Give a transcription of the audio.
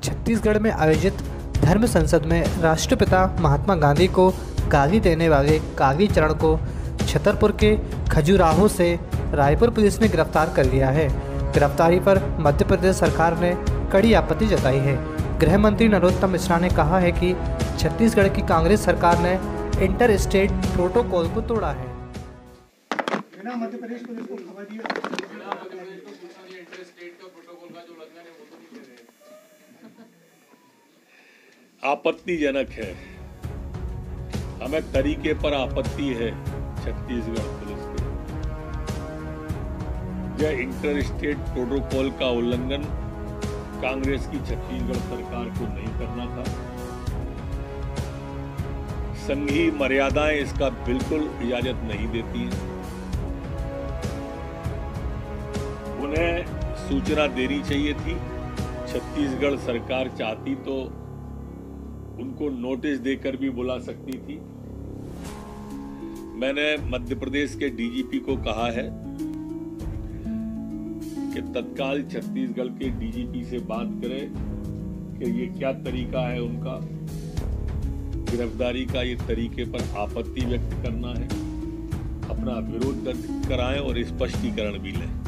छत्तीसगढ़ में आयोजित धर्म संसद में राष्ट्रपिता महात्मा गांधी को गाली देने वाले काली चरण को छतरपुर के खजुराहो से रायपुर पुलिस ने गिरफ्तार कर लिया है। गिरफ्तारी पर मध्य प्रदेश सरकार ने कड़ी आपत्ति जताई है। गृह मंत्री नरोत्तम मिश्रा ने कहा है कि छत्तीसगढ़ की कांग्रेस सरकार ने इंटर स्टेट प्रोटोकॉल को तोड़ा है। मध्य प्रदेश पुलिस को खबर दी आपत्तिजनक है। हमें तरीके पर आपत्ति है छत्तीसगढ़ पुलिस को। यह इंटर स्टेट प्रोटोकॉल का उल्लंघन कांग्रेस की छत्तीसगढ़ सरकार को नहीं करना था। संघीय मर्यादाएं इसका बिल्कुल इजाजत नहीं देती हैं। उन्हें सूचना देनी चाहिए थी। छत्तीसगढ़ सरकार चाहती तो उनको नोटिस देकर भी बुला सकती थी। मैंने मध्य प्रदेश के डीजीपी को कहा है कि तत्काल छत्तीसगढ़ के डीजीपी से बात करें कि ये क्या तरीका है उनका गिरफ्तारी का। ये तरीके पर आपत्ति व्यक्त करना है, अपना विरोध दर्ज कराएं और स्पष्टीकरण भी लें।